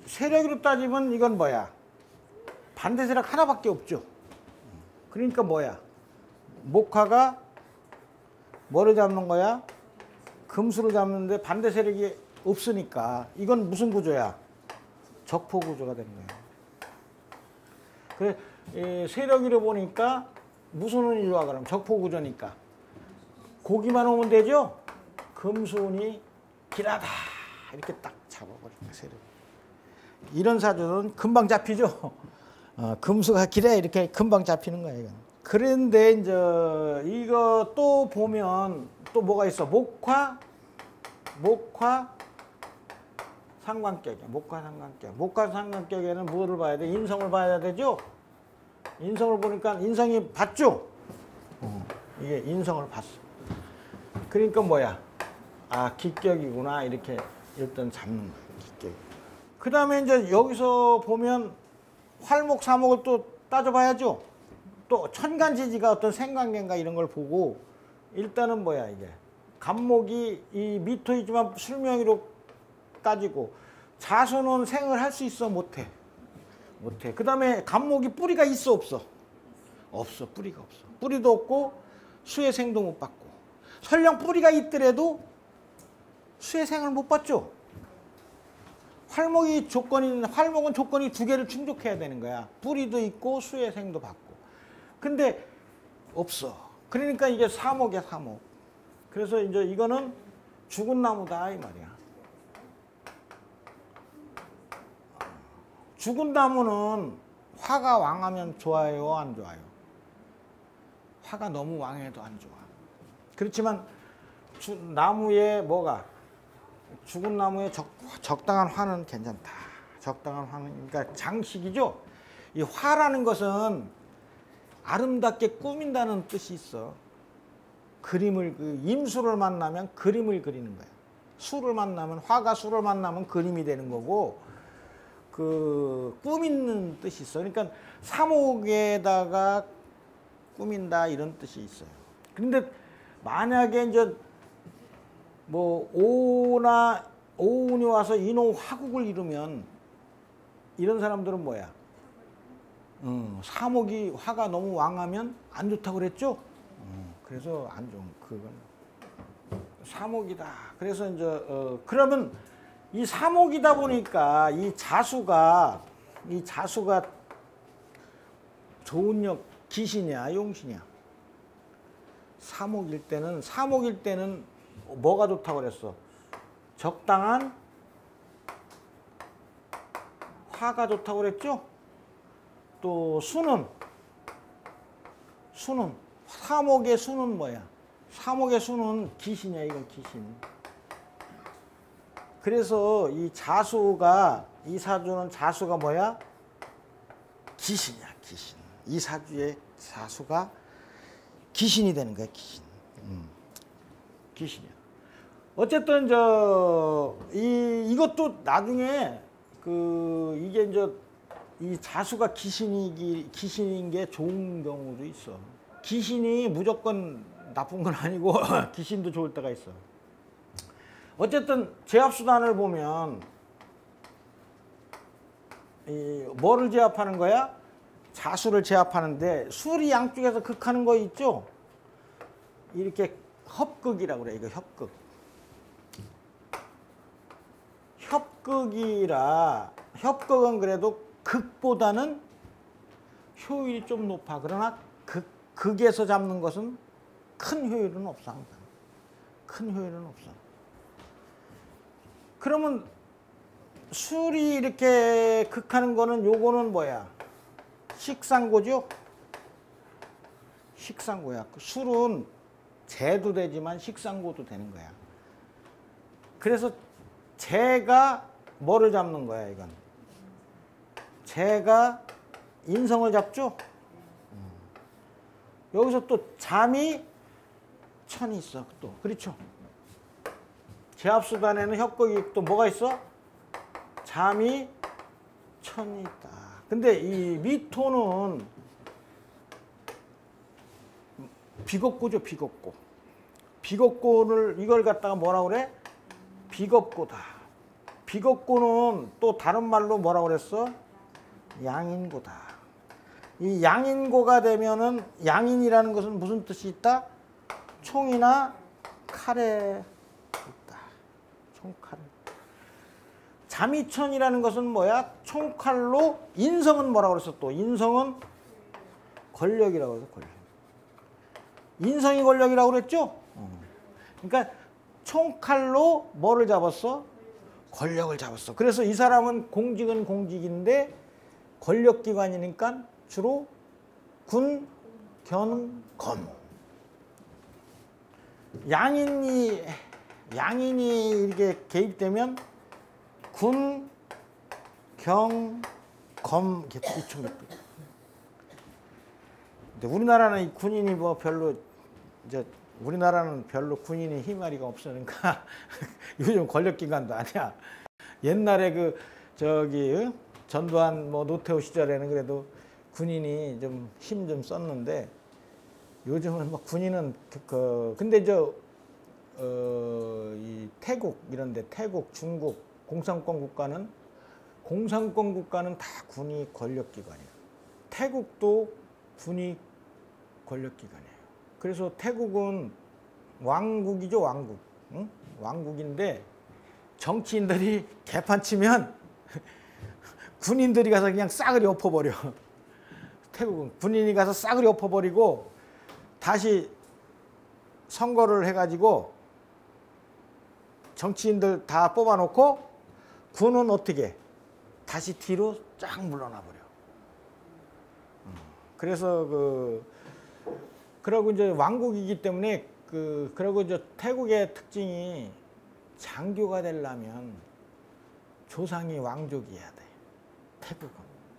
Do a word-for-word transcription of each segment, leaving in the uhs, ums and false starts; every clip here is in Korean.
세력으로 따지면 이건 뭐야? 반대 세력 하나밖에 없죠. 그러니까 뭐야? 목화가 뭐를 잡는 거야? 금수를 잡는데 반대 세력이 없으니까 이건 무슨 구조야? 적포 구조가 되는 거야. 그래, 이 세력으로 보니까 무슨 운이 좋아 그럼? 적포 구조니까. 고기만 오면 되죠? 금수운이 길하다. 이렇게 딱 잡아버리는 거야, 세력. 이런 사주는 금방 잡히죠? 어, 금수가 길해 이렇게 금방 잡히는 거야, 이건. 그런데 이제 이거 또 보면 또 뭐가 있어? 목화, 목화, 상관격이야. 목화, 상관격. 목화, 상관격에는 뭐를 봐야 돼? 인성을 봐야 되죠? 인성을 보니까 인성이 봤죠? 어, 이게 인성을 봤어. 그러니까 뭐야? 아, 기격이구나. 이렇게 일단 잡는 거야, 기격. 그 다음에 이제 여기서 보면 활목, 사목을 또 따져봐야죠? 또 천간지지가 어떤 생관계인가 이런 걸 보고 일단은 뭐야 이게 간목이 이 미토이지만 술명의로 따지고 자수는 생을 할 수 있어 못해 못해 그 다음에 간목이 뿌리가 있어 없어 없어 뿌리가 없어 뿌리도 없고 수혜생도 못 받고 설령 뿌리가 있더라도 수혜생을 못 받죠. 활목이 조건이 활목은 조건이 두 개를 충족해야 되는 거야. 뿌리도 있고 수혜생도 받고. 근데 없어. 그러니까 이게 사목이야, 사목. 그래서 이제 이거는 죽은 나무다 이 말이야. 죽은 나무는 화가 왕하면 좋아요, 안 좋아요? 화가 너무 왕해도 안 좋아. 그렇지만 주, 나무에 뭐가 죽은 나무에 적, 적당한 화는 괜찮다. 적당한 화는 그러니까 장식이죠. 이 화라는 것은 아름답게 꾸민다는 뜻이 있어. 그림을 그 임수를 만나면 그림을 그리는 거야. 수를 만나면 화가 수를 만나면 그림이 되는 거고 그 꾸미는 뜻이 있어. 그러니까 사목에다가 꾸민다 이런 뜻이 있어요. 그런데 만약에 이제 뭐 오나 오운이 와서 인호 화국을 이루면 이런 사람들은 뭐야? 음, 사목이 화가 너무 왕하면 안 좋다고 그랬죠? 음, 그래서 안 좋은 그건 사목이다. 그래서 이제 어, 그러면 이 사목이다 보니까 이 자수가 이 자수가 좋은 역 기신이야, 용신이야. 사목일 때는 사목일 때는 뭐가 좋다고 그랬어? 적당한 화가 좋다고 그랬죠? 또 수는 수는 사목의 수는 뭐야? 사목의 수는 기신이야, 이건 기신. 그래서 이 자수가 이 사주는 자수가 뭐야? 기신이야, 기신. 이 사주의 자수가 기신이 되는 거야, 기신. 음. 기신이야. 어쨌든 저 이 이것도 나중에 그 이게 이제 이 자수가 기신이 기신인 게 좋은 경우도 있어. 기신이 무조건 나쁜 건 아니고 기신도 좋을 때가 있어. 어쨌든 제압수단을 보면 이 뭐를 제압하는 거야? 자수를 제압하는데 술이 양쪽에서 극하는 거 있죠? 이렇게 협극이라고 그래. 이거 협극. 협극이라 협극은 그래도 극보다는 효율이 좀 높아. 그러나 극, 극에서 잡는 것은 큰 효율은 없어. 항상. 큰 효율은 없어. 그러면 술이 이렇게 극하는 거는 요거는 뭐야? 식상고죠? 식상고야. 술은 재도 되지만 식상고도 되는 거야. 그래서 재가 뭐를 잡는 거야, 이건? 재가 인성을 잡죠? 여기서 또 잠이 천이 있어, 또. 그렇죠? 제압수단에는 협극이 또 뭐가 있어? 잠이 천이 있다. 근데 이 미토는 비겁고죠, 비겁고. 비겁고를 이걸 갖다가 뭐라고 그래? 비겁고다. 비겁고는 또 다른 말로 뭐라고 그랬어? 양인고다. 이 양인고가 되면은 양인이라는 것은 무슨 뜻이 있다? 총이나 칼에 있다. 총칼. 자미천이라는 것은 뭐야? 총칼로 인성은 뭐라고 그랬어? 또 인성은 권력이라고 해서 권력. 인성이 권력이라고 그랬죠? 그러니까 총칼로 뭐를 잡았어? 권력을 잡았어. 그래서 이 사람은 공직은 공직인데 권력기관이니까 주로 군, 견, 검. 양인이 양인이 이렇게 개입되면 군, 경, 검 이총. 근데 우리나라는 이 군인이 뭐 별로 이제 우리나라는 별로 군인이 힘아리가 없으니까 요즘 권력기관도 아니야. 옛날에 그 저기 전두환 뭐 노태우 시절에는 그래도 군인이 좀 힘 좀 썼는데 요즘은 뭐 군인은 그, 그 근데 저 어, 이 태국 이런데 태국, 중국 공산권 국가는 공산권 국가는 다 군이 권력기관이에요. 태국도 군이 권력기관이에요. 그래서 태국은 왕국이죠, 왕국. 응? 왕국인데 정치인들이 개판 치면 군인들이 가서 그냥 싸그리 엎어버려. 태국은 군인이 가서 싸그리 엎어버리고 다시 선거를 해가지고 정치인들 다 뽑아놓고 군은 어떻게 다시 뒤로 쫙 물러나 버려. 그래서 그 그러고 이제 왕국이기 때문에 그 그러고 이제 태국의 특징이 장교가 되려면 조상이 왕족이어야 돼. 태국은.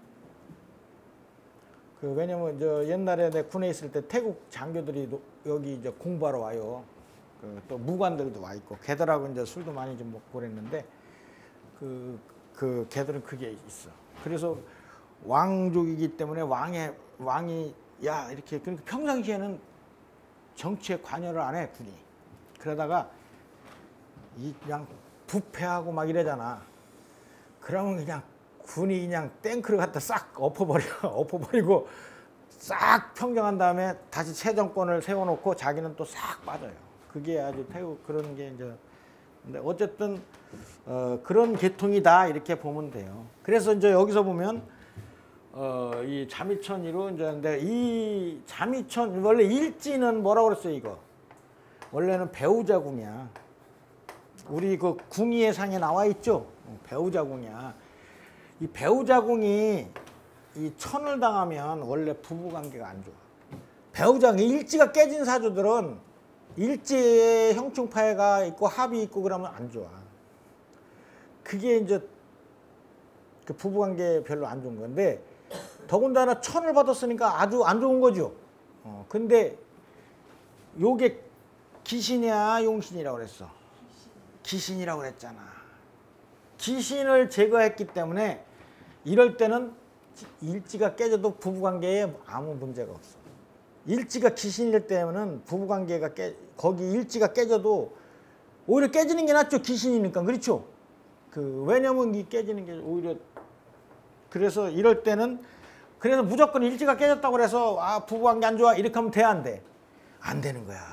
그 왜냐면 저 옛날에 내 군에 있을 때 태국 장교들이 여기 이제 공부하러 와요. 그 또 무관들도 와 있고 걔들하고 이제 술도 많이 좀 먹고 그랬는데 그, 그 걔들은 그게 있어. 그래서 왕족이기 때문에 왕의 왕이 야 이렇게 그러니까 평상시에는 정치에 관여를 안 해 군이. 그러다가 이 그냥 부패하고 막 이러잖아. 그러면 그냥 군이 그냥 탱크를 갖다 싹 엎어버려. 엎어버리고 싹 평정한 다음에 다시 새 정권을 세워놓고 자기는 또 싹 빠져요. 그게 아주 태국 그런 게 이제 근데 어쨌든 어, 그런 계통이다 이렇게 보면 돼요. 그래서 이제 여기서 보면 어, 이 자미천이로 이제 근데 이 자미천 원래 일지는 뭐라고 그랬어요 이거? 원래는 배우자궁이야. 우리 그 궁의의 상에 나와 있죠? 배우자궁이야. 이 배우자궁이 이 천을 당하면 원래 부부관계가 안 좋아. 배우자궁이 일지가 깨진 사주들은 일지에 형충파해가 있고 합이 있고 그러면 안 좋아. 그게 이제 그 부부관계 별로 안 좋은 건데 더군다나 천을 받았으니까 아주 안 좋은 거죠. 어, 근데 요게 기신이야 용신이라고 그랬어? 기신이라고 그랬잖아. 기신을 제거했기 때문에 이럴 때는 일지가 깨져도 부부관계에 아무 문제가 없어. 일지가 기신일 때는 부부관계가 깨 거기 일지가 깨져도 오히려 깨지는 게 낫죠. 기신이니까. 그렇죠? 그 왜냐면 이 깨지는 게 오히려 그래서 이럴 때는 그래서 무조건 일지가 깨졌다고 그래서 아 부부관계 안 좋아 이렇게 하면 돼 안 돼? 안 되는 거야.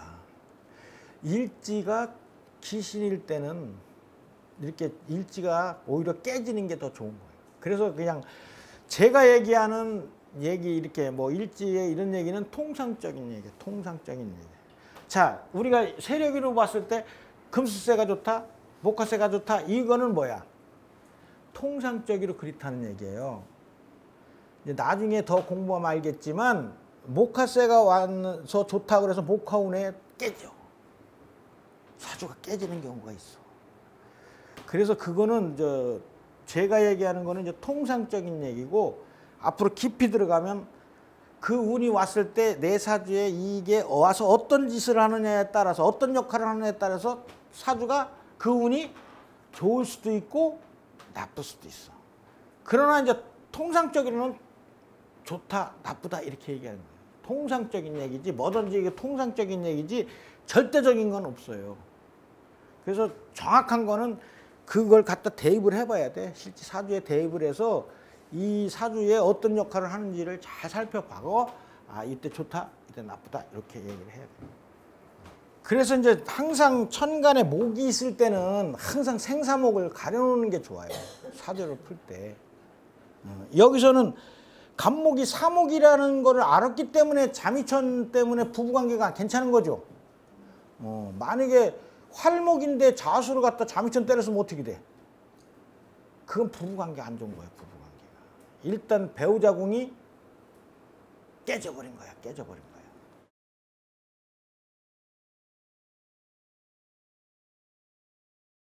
일지가 기신일 때는 이렇게 일지가 오히려 깨지는 게 더 좋은 거예요. 그래서 그냥 제가 얘기하는 얘기 이렇게 뭐 일지에 이런 얘기는 통상적인 얘기예요. 통상적인 얘기. 자, 우리가 세력으로 봤을 때 금수세가 좋다, 목화세가 좋다. 이거는 뭐야? 통상적으로 그렇다는 얘기예요. 이제 나중에 더 공부하면 알겠지만 목화세가 와서 좋다 그래서 목화운에 깨져. 사주가 깨지는 경우가 있어. 그래서 그거는 저 제가 얘기하는 거는 이제 통상적인 얘기고 앞으로 깊이 들어가면 그 운이 왔을 때 내 사주에 이게 와서 어떤 짓을 하느냐에 따라서 어떤 역할을 하느냐에 따라서 사주가 그 운이 좋을 수도 있고 나쁠 수도 있어. 그러나 이제 통상적으로는 좋다, 나쁘다 이렇게 얘기하는 거예요. 통상적인 얘기지 뭐든지 이게 통상적인 얘기지 절대적인 건 없어요. 그래서 정확한 거는 그걸 갖다 대입을 해봐야 돼. 실제 사주에 대입을 해서 이 사주에 어떤 역할을 하는지를 잘 살펴봐고 아 이때 좋다, 이때 나쁘다 이렇게 얘기를 해야 돼. 그래서 이제 항상 천간에 목이 있을 때는 항상 생사목을 가려놓는 게 좋아요. 사주를 풀 때. 여기서는 간목이 사목이라는 거를 알았기 때문에 자미천 때문에 부부관계가 괜찮은 거죠. 어, 만약에 활목인데 자수를 갖다 자미천 때렸으면 어떻게 돼? 그건 부부관계 안 좋은 거야. 부부관계가. 일단 배우자궁이 깨져버린 거야. 깨져버린 거야.